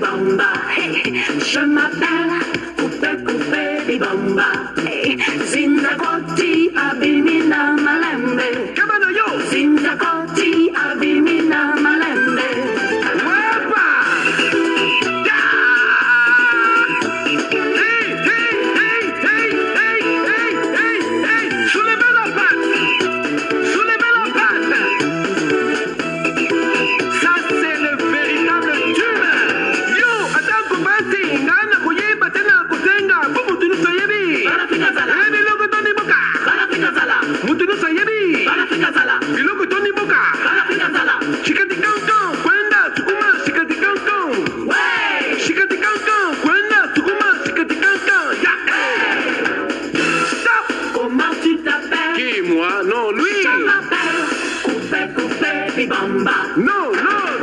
bibamba. Hey, je m'appelle Coupé bibamba. Hey, Zinagoti abimina malembe. Kabana yo. Zinagoti abimina malembe. Wepa. Ya. Hey. Soulevez la patte. Soulevez la patte. Ça c'est le véritable tube. Yo, attends kubati. Ngana kuyeba tena kutenga. Mutunu sayebi. Ebi logo toni boka. Mutunu sayebi. Biloko toni boka. Shikati kankan. Kwenda sukuma shikati kankan. Shikati kankan. Kwenda sukuma shikati kankan. Ya. Stop. Comment tu t'appelles? Qui moi? Non, lui. Je m'appelle Coupé bibamba. Non, non.